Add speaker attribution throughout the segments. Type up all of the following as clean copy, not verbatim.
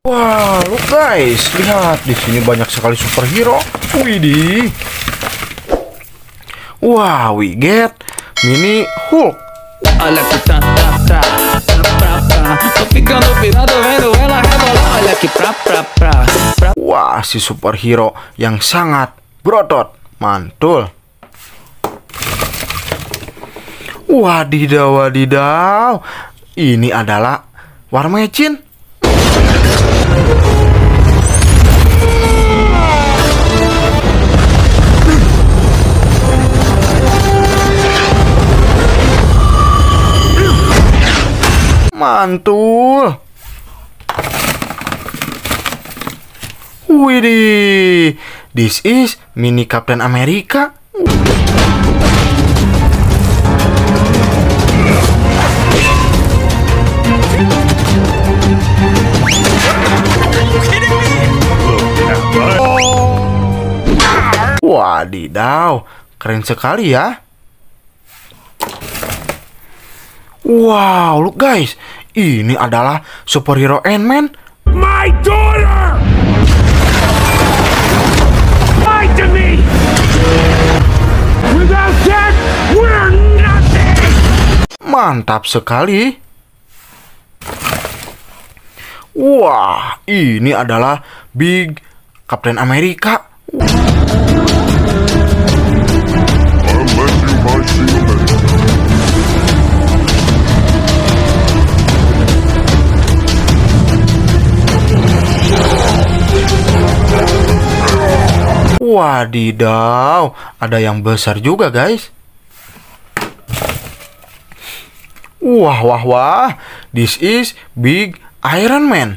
Speaker 1: Wah, look guys, lihat di sini banyak sekali superhero. Widih. Wah, we get mini Hulk.
Speaker 2: Olha que tá, tô ficando pirado vendo ela rebolar. Olha que pra.
Speaker 1: Wah, si superhero yang sangat berotot, mantul. Wadidaw, wadidaw. Ini adalah War Machine. Mantul. Widih, this is mini Captain America. Wadidaw, keren sekali ya. Wow, look guys, ini adalah superhero Ant-Man.
Speaker 3: My daughter! Lie to me! Without that, we're nothing!
Speaker 1: Mantap sekali. Wah, ini adalah Big Captain America. Wadidaw, ada yang besar juga guys. Wah, wah, wah. This is Big Iron Man.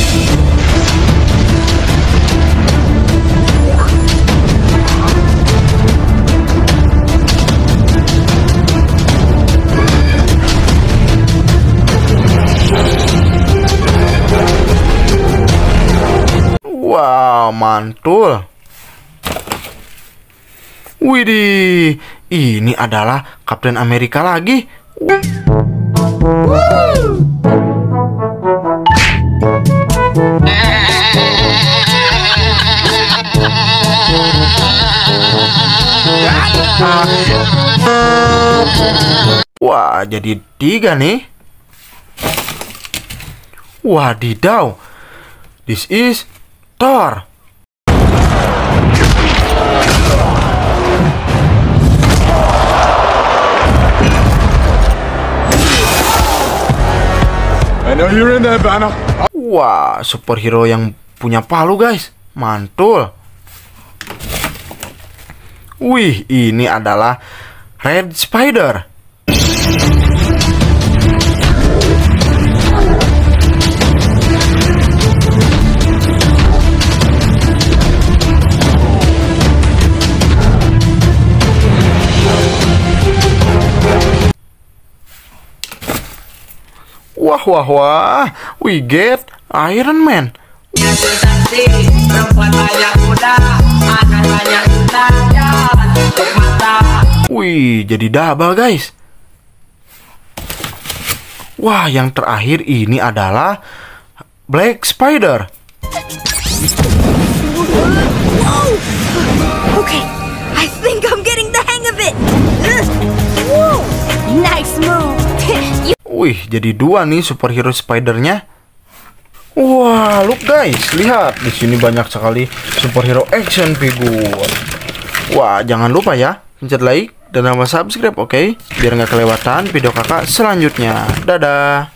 Speaker 1: Wow, mantul. Widih, ini adalah Captain America lagi. Wah, jadi 3 nih. Wadidaw, this is Thor.
Speaker 3: I know you're in there, Banner.
Speaker 1: Wah, superhero yang punya palu guys, mantul. Wih, ini adalah Red Spider. Wah, wah, wah, we get Iron Man. Wih, jadi double guys. Wah, yang terakhir ini adalah Black Spider.
Speaker 4: Okay, I think I'm getting the hang of it. Whoa, nice move.
Speaker 1: Wih, jadi 2 nih superhero Spidernya. Wah, look guys, lihat di sini banyak sekali superhero action figure. Wah, jangan lupa ya, pencet like dan nama subscribe, oke? Biar nggak kelewatan video kakak selanjutnya. Dadah.